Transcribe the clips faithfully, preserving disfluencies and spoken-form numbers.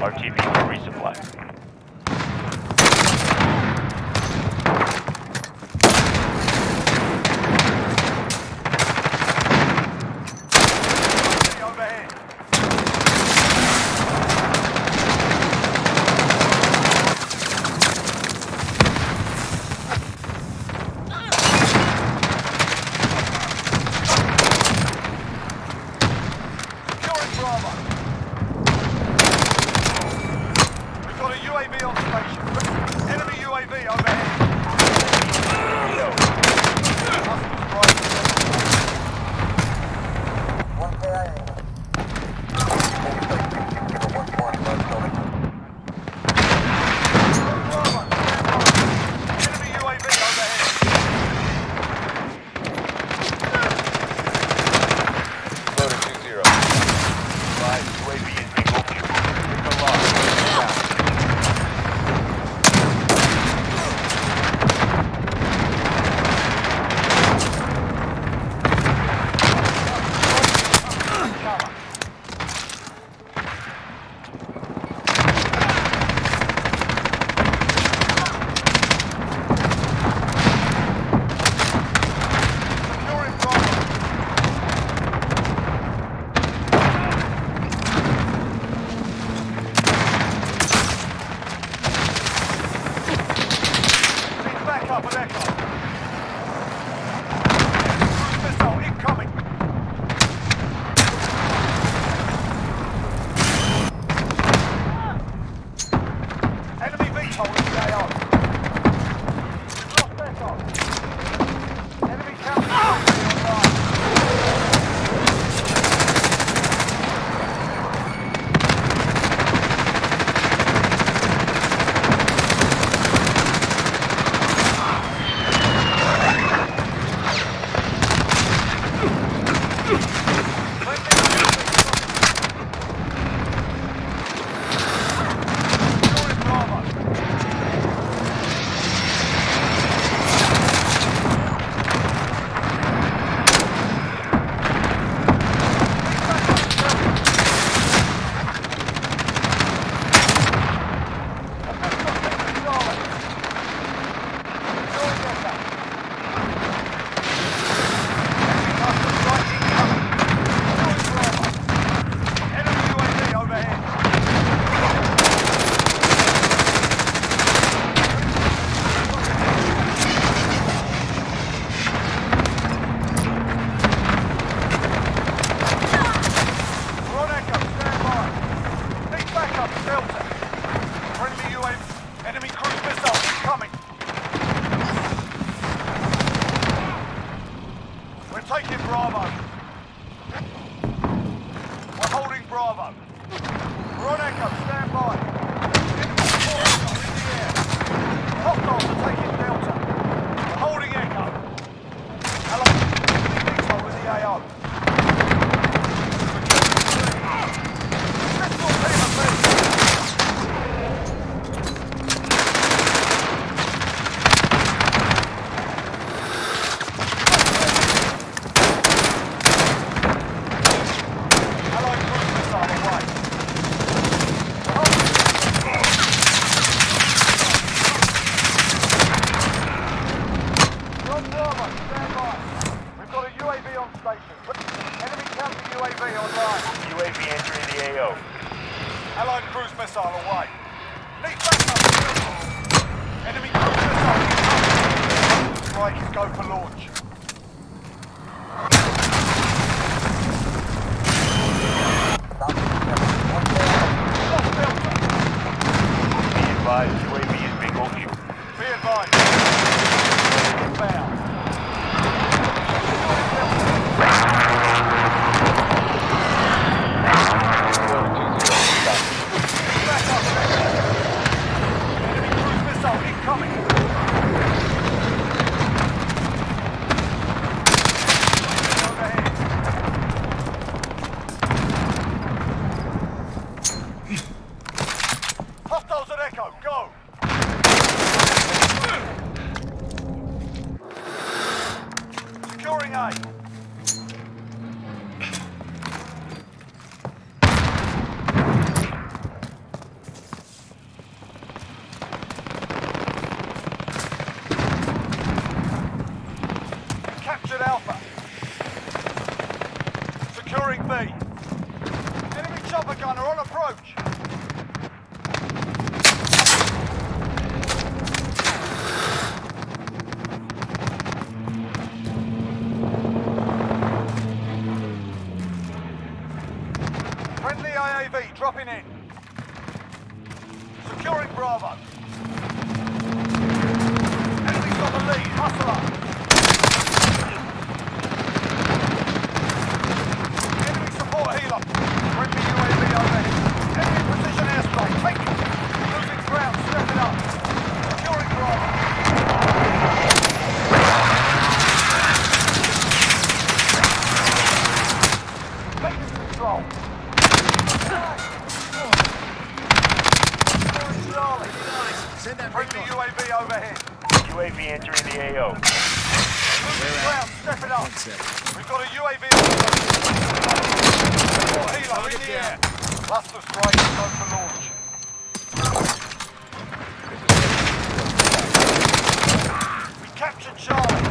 R T B for resupply. dropping in. Securing Bravo. Enemies got the lead. Hustle up. Enemy support healer. Friendly U A V overhead. Enemy precision airstrike. Take it. Losing ground. Step it up. Securing Bravo. Taking control. Send that Friendly U A V overhead. U A V entering the A O. Losing ground. Step it up. We've got a U A V. Support healer in the air. Cluster strike is go for launch. We captured Charlie.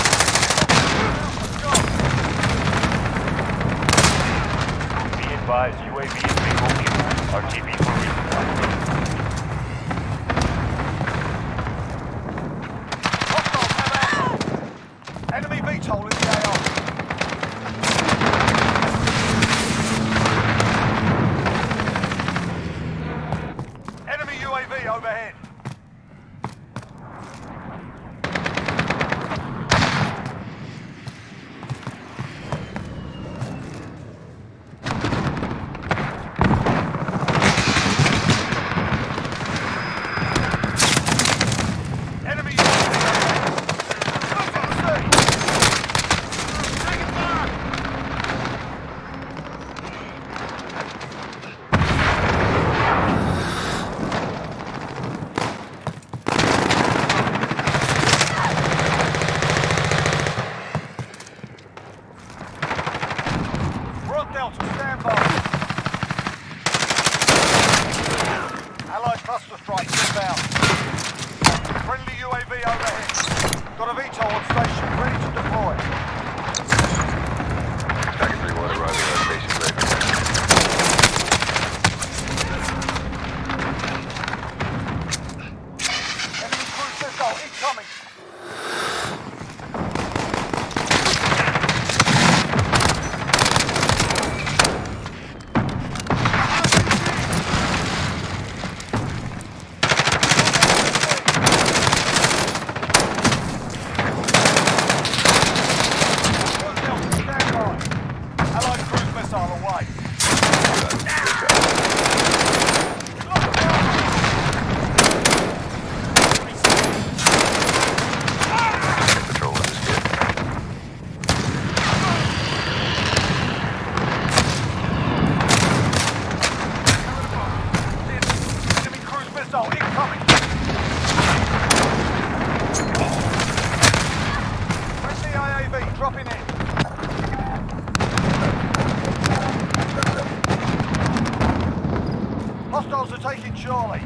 Be advised, U A V is bingo fuel. R T B for resupply. Hostiles have ammo. Enemy V TOL in the A O. Enemy U A V overhead. Enemy U A V overhead. Move to the sea. Taking fire. We're on Delta, stand by. Allied cluster strike inbound. Friendly U A V overhead. Got a V TOL on station, ready to deploy. Second three one arriving on station ready. Enemy cruise missile incoming. Allied cruise missile away. Patrol understood. Enemy cruise missile incoming. Friendly I A V dropping in. Hostiles are taking Charlie.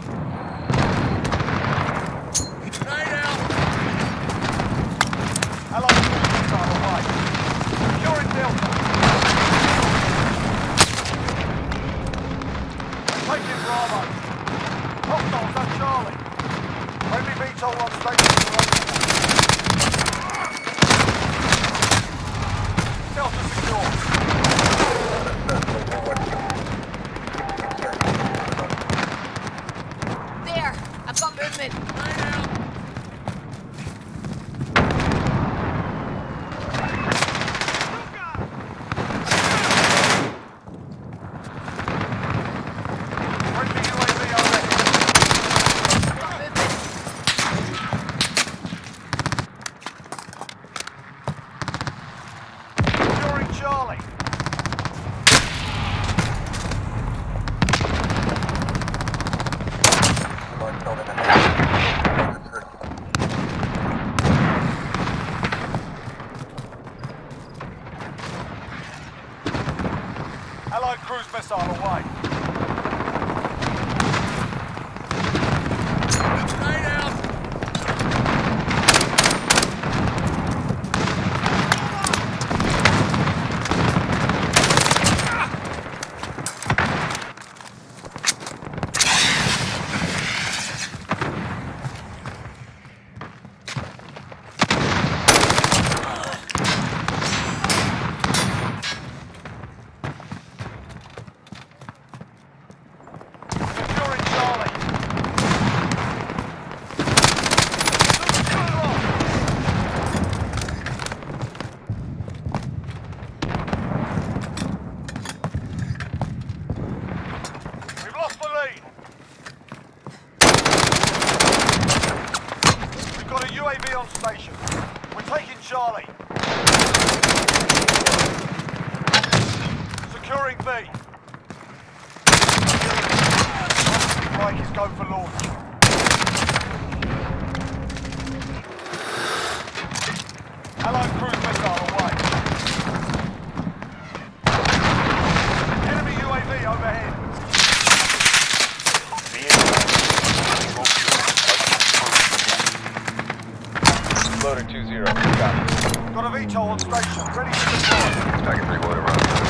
Allied cruise missile away. Securing Delta. Taking Bravo. Hostiles at Charlie. Friendly V TOL on station. Delta secure. There! I've got movement! Friendly U A V overhead. Got movement! Securing Charlie. Allied cruise missile away. U A V on station. We're taking Charlie. Securing B. Strike is go for launch. Allied cruise missile away. Enemy U A V overhead. Be advised, single fuel. Loader two zero. Copy. Got a V TOL on station, ready to deploy. Tiger three one around.